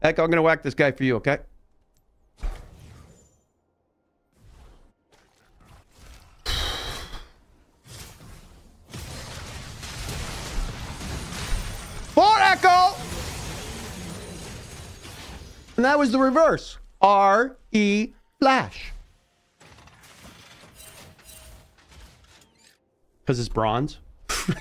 Echo, I'm going to whack this guy for you, okay? For Echo! And that was the reverse. R-E flash. Because it's bronze.